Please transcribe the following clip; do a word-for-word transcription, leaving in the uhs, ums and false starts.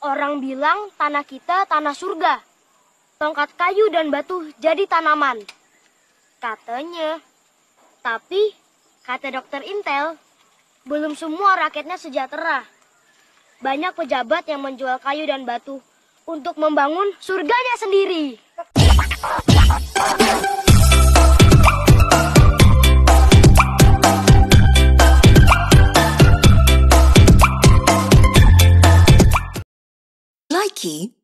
Orang bilang tanah kita tanah surga. Tongkat kayu dan batu jadi tanaman. Katanya. Tapi, kata dokter Intel, belum semua rakyatnya sejahtera. Banyak pejabat yang menjual kayu dan batu untuk membangun surganya sendiri. Likey